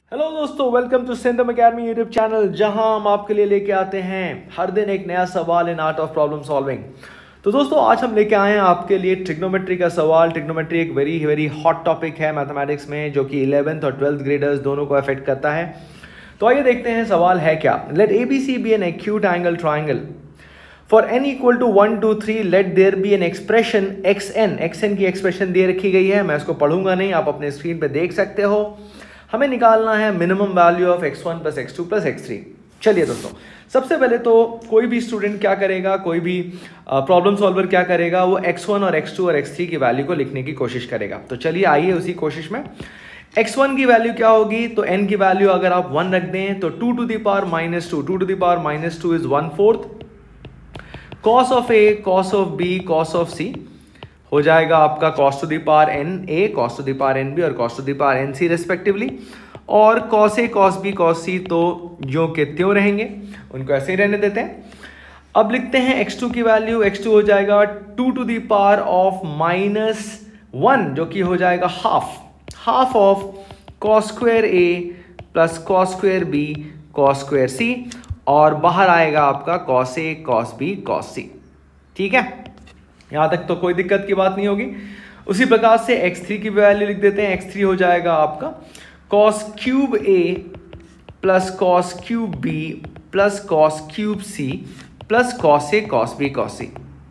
Hello दोस्तों, welcome to Centum academy YouTube channel, जहां हम आपके लिए लेके आते हैं हर दिन एक नया सवाल in art of problem solving. तो दोस्तों, आज हम लेके आए हैं आपके लिए ट्रिग्नोमेट्री का सवाल। ट्रिग्नोमेट्री एक वेरी वेरी हॉट टॉपिक है मैथमेटिक्स में, जो कि 11th और 12th ग्रेडर्स दोनों को अफेक्ट करता है। तो आइए देखते हैं सवाल है क्या। Let ABC be an acute angle triangle for n equal to 1 2 3 let there be an expression xn की एक्सप्रेशन दे रखी गई है। मैं इसको पढ़ूंगा नहीं, आप अपने स्क्रीन पे देख सकते हो। हमें निकालना है minimum value of x1 plus x2 plus x3। चलिए दोस्तों, सबसे पहले तो कोई भी स्टूडेंट क्या करेगा, कोई भी प्रॉब्लम सॉल्वर क्या करेगा, वो x1 और x2 और x3 की वैल्यू को लिखने की कोशिश करेगा। तो चलिए आइए उसी कोशिश में। x1 की वैल्यू क्या होगी, तो n की वैल्यू अगर आप 1 रख दें तो 2 to the power minus 2, 2 to the power minus 2 is 1/4 cos of a, cos of b, cos of c हो जाएगा आपका cos to the power n a, cos to the power n b और cos to the power n c respectively. और cos a, cos b, cos c तो जो के त्यों रहेंगे, उनको ऐसे ही रहने देते हैं। अब लिखते हैं x2 की वैल्यू। x2 हो जाएगा 2 to the power of -1, जो कि हो जाएगा half of cos square a plus cos square b cos square c, और बाहर आएगा आपका cos a, cos b, cos c। ठीक है, यहां तक तो कोई दिक्कत की बात नहीं होगी। उसी प्रकार से x3 की वैल्यू लिख देते हैं। x3 हो जाएगा आपका cos cube a plus cos cube b plus cos cube c plus cos a, cos b, cos c।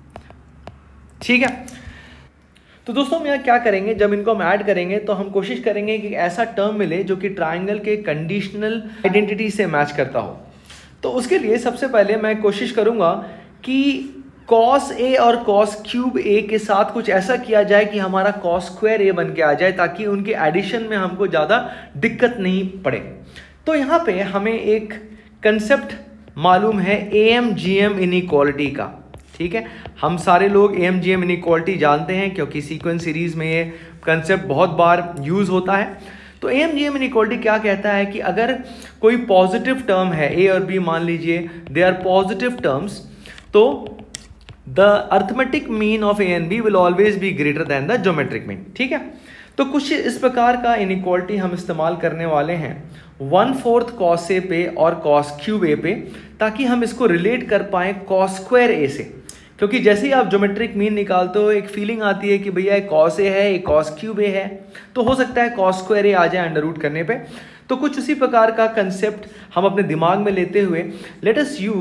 ठीक है, तो दोस्तों हम यहाँ क्या करेंगे, जब इनको हम ऐड करेंगे तो हम कोशिश करेंगे कि ऐसा टर्म मिले जो कि ट्राइंगल के कंडीशनल आइडेंटिटी से मैच करता हो। तो उसके लिए सबसे पहले मैं कोशिश करूंगा कि cos a और cos क्यूब a के साथ कुछ ऐसा किया जाए कि हमारा cos स्क्वायर a बन के आ जाए, ताकि उनके एडिशन में हमको ज़्यादा दिक्कत नहीं पड़े। तो यहाँ पे हमें एक कंसेप्ट मालूम है AMGM इनइक्वालिटी का। ठीक है, हम सारे लोग AMGM इनइक्वालिटी जानते हैं, क्योंकि सीक्वेंस सीरीज में ये कंसेप्ट बहुत बार यूज़ होता है। तो AMGM इनइक्वालिटी क्या कहता है कि अगर कोई पॉजिटिव टर्म है, a और b मान लीजिए दे आर पॉजिटिव टर्म्स, तो the arithmetic mean of a and b will always be greater than the geometric mean. ठीक है, तो कुछ इस प्रकार का इनइक्वालिटी हम इस्तेमाल करने वाले हैं 1/4 cos a पे और cos क्यूब a पे, ताकि हम इसको रिलेट कर पाए cos स्क्वायर a से। क्योंकि जैसे ही आप ज्योमेट्रिक मीन निकालते हो, एक फीलिंग आती है कि भैया एक cos a है, एक cos क्यूब a है, तो हो सकता है cos स्क्वायर a आ जाए अंडर रूट करने पे। तो कुछ उसी प्रकार का कंसेप्ट हम अपने दिमाग में लेते हुए let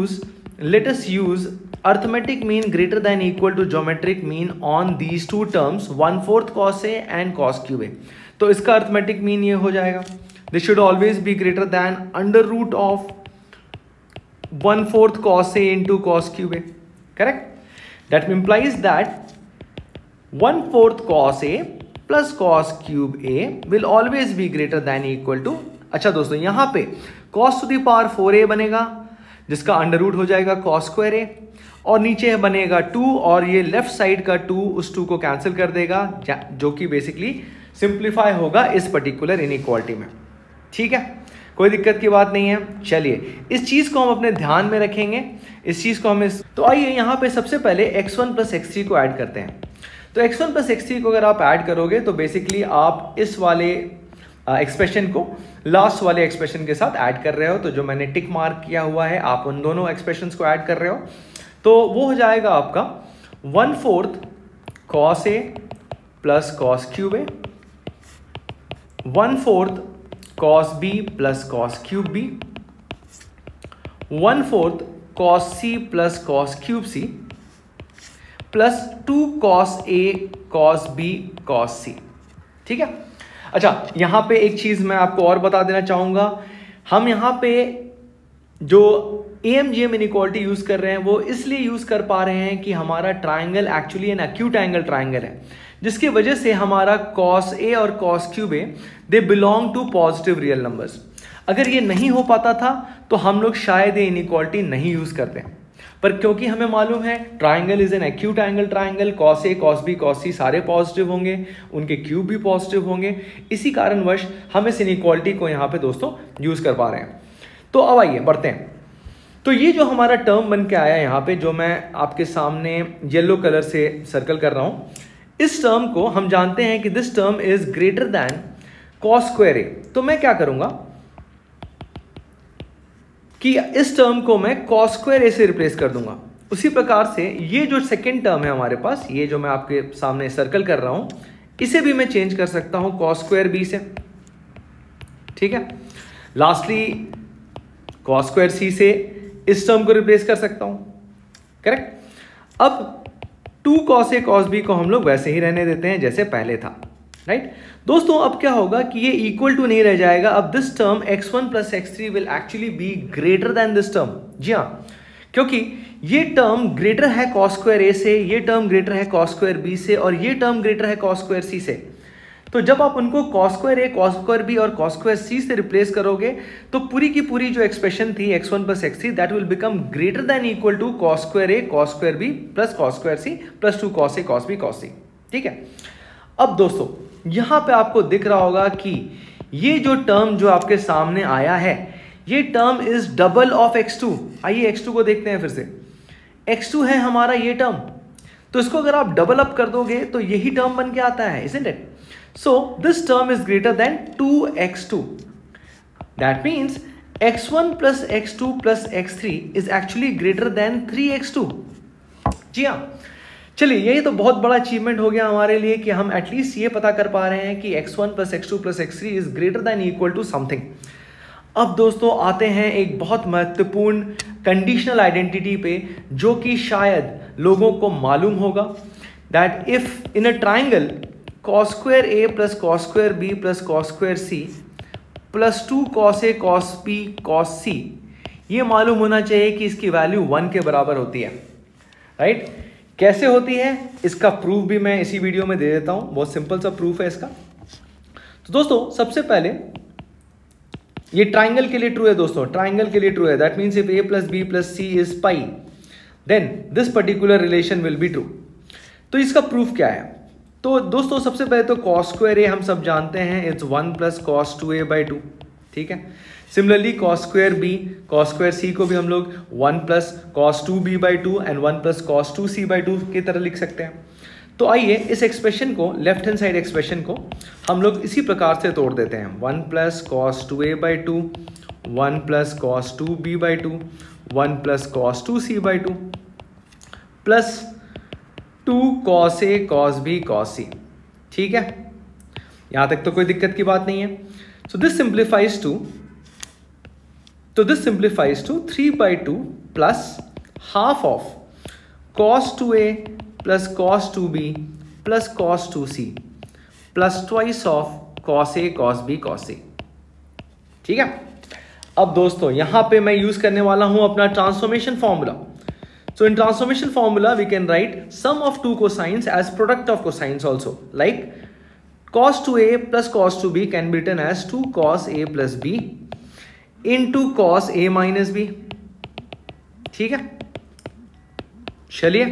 us use arithmetic mean greater than equal to geometric mean on these two terms 1/4 cos a and cos cube a। तो इसका arithmetic mean ये हो जाएगा, this should always be greater than under root of 1/4 cos a into cos cube a, correct? That implies that 1/4 cos a plus cos cube a will always be greater than equal to। अच्छा दोस्तों, यहाँ पे cos to the power 4a बनेगा, जिसका under root हो जाएगा cos square a, और नीचे बनेगा 2, और ये लेफ्ट साइड का 2 उस 2 को कैंसिल कर देगा, जो कि बेसिकली सिंप्लीफाई होगा इस पर्टिकुलर इनइक्वालिटी में। ठीक है, कोई दिक्कत की बात नहीं है। चलिए इस चीज़ को हम अपने ध्यान में रखेंगे, इस चीज़ को हम तो आइए यहाँ पे सबसे पहले x1 प्लस x3 को ऐड करते हैं। तो x1 प्लस x3 को अगर आप ऐड करोगे तो बेसिकली आप इस वाले एक्सप्रेशन को लास्ट वाले एक्सप्रेशन के साथ ऐड कर रहे हो। तो जो मैंने टिक मार्क किया हुआ है, आप उन दोनों एक्सप्रेशंस को ऐड कर रहे हो, तो वो हो जाएगा आपका 1/4 cos a plus cos cube a, 1/4 cos b plus cos cube b, 1/4 cos c plus cos cube c plus 2 cos a cos b cos c। ठीक है, अच्छा यहाँ पे एक चीज़ मैं आपको और बता देना चाहूँगा। हम यहाँ पे जो AMGM इनइक्वालिटी यूज़ कर रहे हैं वो इसलिए यूज़ कर पा रहे हैं कि हमारा triangle actually an acute angle triangle है, जिसकी वजह से हमारा cos a और cos cube a they belong to positive real numbers. अगर ये नहीं हो पाता था तो हम लोग शायद ये इनइक्वालिटी नहीं यूज़ करते, पर क्योंकि हमें मालूम है triangle is an acute angle triangle, cos a, cos b, cos c सारे पॉजिटिव होंगे, उनके क्यूब भी पॉजिटिव होंगे, इसी कारणवश हम इस इनइक्वालिटी को यहाँ पे दोस्तों यूज़ कर पा रहे हैं। तो अब आइए बढ़ते हैं। तो ये जो हमारा टर्म बन के आया यहाँ पे, जो मैं आपके सामने येलो कलर से सर्कल कर रहा हूँ, इस टर्म को हम जानते हैं कि this term is greater than cos square a। तो मैं क्या करूँगा, कि इस टर्म को मैं कॉस स्क्वायर ए से रिप्लेस कर दूंगा। उसी प्रकार से ये जो सेकेंड टर्म है हमारे पास, ये जो मैं आपके सामने सर्कल कर रहा हूं, इसे भी मैं चेंज कर सकता हूं कॉस स्क्वायर बी से। ठीक है, लास्टली कॉस स्क्वायर सी से इस टर्म को रिप्लेस कर सकता हूं। करेक्ट। अब 2 cos a cos b को हम लोग वैसे ही रहने देते हैं जैसे पहले था। राइट दोस्तों, अब क्या होगा कि ये इक्वल टू नहीं रह जाएगा। अब this term x1 plus x3 will actually be greater than this term. जी हाँ, क्योंकि ये टर्म ग्रेटर है cos स्क्वायर a से, ये टर्म ग्रेटर है cos स्क्वायर b से, और ये टर्म ग्रेटर है cos स्क्वायर c से। तो जब आप उनको cos square a, cos square b और cos स्क्वायर c से रिप्लेस करोगे तो पूरी की पूरी जो एक्सप्रेशन थी x1 plus x3 that will become greater than equal to cos square a, cos square b plus cos square c plus 2 cos a, cos b, cos c। ठीक है, अब दोस्तों यहां पे आपको दिख रहा होगा कि ये जो टर्म जो आपके सामने आया है, ये term is double of x2। आइए x2 को देखते हैं फिर से। x2 है हमारा ये टर्म, तो इसको अगर आप डबल अप कर दोगे तो यही टर्म बन के आता है, isn't it? So this term is greater than 2x2. That means x1 plus x2 plus x3 is actually greater than 3x2. जी हाँ, चलिए यही तो बहुत बड़ा अचीवमेंट हो गया हमारे लिए कि हम एटलीस्ट ये पता कर पा रहे हैं कि x1 plus x2 plus x3 is greater than equal to something. अब दोस्तों आते हैं एक बहुत महत्वपूर्ण कंडीशनल आइडेंटिटी पे, जो कि शायद लोगों को मालूम होगा, that if in a triangle cos square a plus cos square b plus cos square c plus 2 cos a cos b cos c, ये मालूम होना चाहिए कि इसकी वैल्यू 1 के बराबर होती है। राइट, कैसे होती है इसका प्रूफ भी मैं इसी वीडियो में दे देता हूं। बहुत सिंपल सा प्रूफ है इसका। तो दोस्तों सबसे पहले ये ट्राइंगल के लिए ट्रू है दोस्तों, ट्राइंगल के लिए ट्रू है। That means if a plus b plus c is pi then this particular relation will be true. तो इसका प्रूफ क्या है? तो दोस्तों सबसे पहले तो cos स्क्वायर a हम सब जानते हैं it's 1 plus cos 2a by 2। ठीक है, similarly cos square b, cos square c को भी हम लोग 1 plus cos 2b by 2 and 1 plus cos 2c by 2 की तरह लिख सकते हैं। तो आइए इस एक्सप्रेशन को, लेफ्ट हैंड साइड एक्सप्रेशन को हम लोग इसी प्रकार से तोड़ देते हैं। 1 plus cos 2a by 2, 1 plus cos 2b by 2, 1 plus cos 2c by 2 plus 2 cos a cos b cos c। ठीक है, यहां तक तो कोई दिक्कत की बात नहीं है। So this simplifies to 3 by 2 plus half of cos 2a plus cos 2b plus cos 2c plus twice of cos a cos b cos c। ठीक है, अब दोस्तों यहां पे मैं यूज करने वाला हूं अपना transformation formula. So in transformation formula we can write sum of two cosines as product of cosines also, like cos 2a plus cos 2b can be written as 2 cos a plus b into cos a minus b। ठीक है, चलिए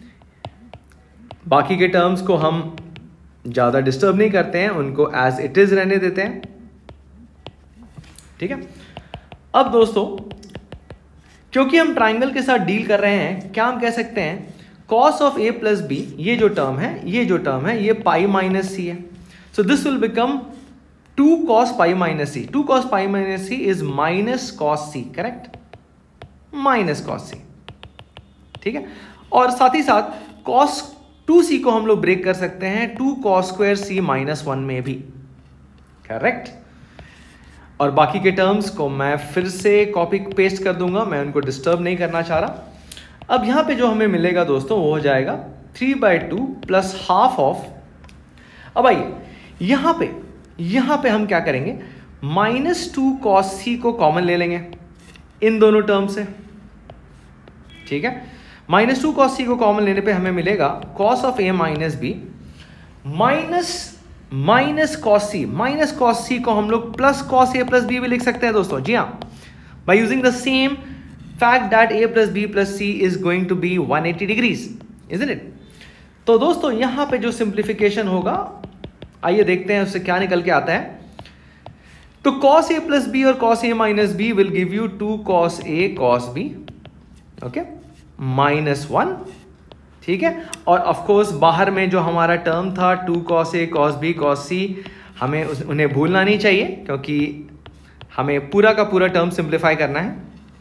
बाकी के terms को हम ज्यादा disturb नहीं करते हैं, उनको एज इट इज रहने देते हैं। ठीक है, अब दोस्तों क्योंकि हम ट्राइंगल के साथ डील कर रहे हैं, क्या हम कह सकते हैं cos of a plus b, ये जो टर्म है ये पाई माइनस सी है। So this will become 2 cos pi minus C. 2 cos pi minus C is minus cos c, correct, minus cos c। ठीक है, और साथ ही साथ cos 2c को हम लोग ब्रेक कर सकते हैं 2 cos स्क्वायर c माइनस 1 में भी, करेक्ट। और बाकी के टर्म्स को मैं फिर से कॉपी पेस्ट कर दूंगा, मैं उनको डिस्टर्ब नहीं करना चाह रहा। अब यहां पे जो हमें मिलेगा दोस्तों वो हो जाएगा 3 बाई 2 प्लस हाफ ऑफ, अब आइए यहां पे हम क्या करेंगे, माइनस 2 cos c को कॉमन ले लेंगे इन दोनों टर्म से। ठीक है, माइनस 2 cos c को कॉमन लेने पे हमें मिलेगा cos of a minus b minus cos c को हम लोग plus cos a plus b भी लिख सकते हैं दोस्तों। जी हाँ, by using the same fact that a plus b plus c is going to be 180 degrees, isn't it. तो दोस्तों यहां पे जो सिंप्लीफिकेशन होगा, आइए देखते हैं उससे क्या निकल के आता है। तो cos a प्लस b और cos a minus b will give you 2 cos a cos b, okay, minus 1। ठीक है, और ऑफ कोर्स बाहर में जो हमारा टर्म था 2 cos a cos b cos c, हमें उन्हें भूलना नहीं चाहिए क्योंकि हमें पूरा का पूरा टर्म सिंप्लीफाई करना है।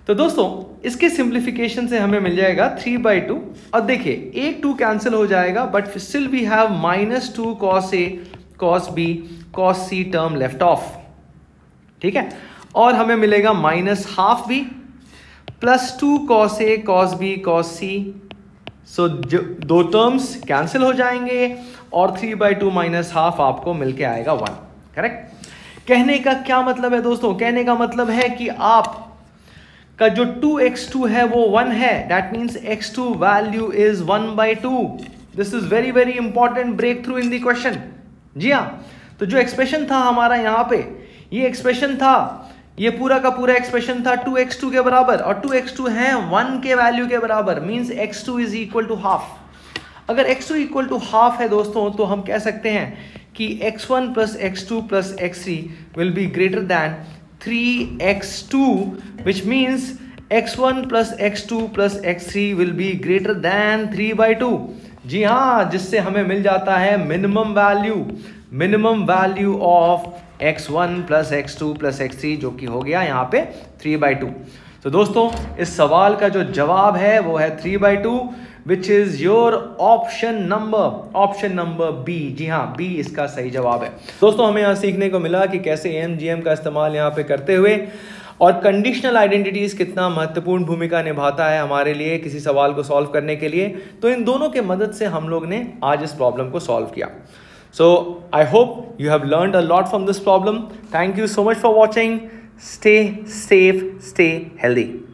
तो दोस्तों इसके सिंप्लीफिकेशन से हमें मिल जाएगा 3/2। और देखिए एक 2 कैंसिल हो जाएगा, but still we have -2 cos A cos B cos C term left off, ठीक है। और हमें मिलेगा -12B +2 cos A cos B cos C। सो जो 2 टर्म्स कैंसिल हो जाएंगे और 3/2 -12 आपको मिलके आएगा 1, करेक्ट। कहने का क्या मतलब है दोस्तों? कहने का मतलब है कि आप का जो 2x2 है वो 1 है, that means x2 value is 1/2। This is very very important breakthrough in the question. जी हाँ, तो जो एक्सप्रेशन था हमारा यहाँ पे, ये एक्सप्रेशन था, ये पूरा का पूरा एक्सप्रेशन था 2x2 के बराबर, और 2x2 है 1 के वैल्यू के बराबर, means x2 is equal to half. अगर x2 इक्वल टू हाफ है दोस्तों, तो हम कह सकते हैं कि x1 plus x2 plus x3 will be greater than 3x2, which means x1 plus x2 plus x3 will be greater than 3/2। जी हाँ, जिससे हमें मिल जाता है minimum value of x1 plus x2 plus x3, जो कि हो गया यहाँ पे 3/2। तो दोस्तों इस सवाल का जो जवाब है वो है 3/2, which is your option number B. जी हाँ, बी इसका सही जवाब है। दोस्तों हमें यहाँ सीखने को मिला कि कैसे AMGM का इस्तेमाल यहाँ पे करते हुए और कंडीशनल आइडेंटिटीज कितना महत्वपूर्ण भूमिका निभाता है हमारे लिए किसी सवाल को सॉल्व करने के लिए। तो इन दोनों के मदद से हम लोग ने आज इस प्रॉब्लम को सॉल्व किया। So I hope you have learned a lot from this problem. Thank you so much for watching. Stay safe, stay healthy.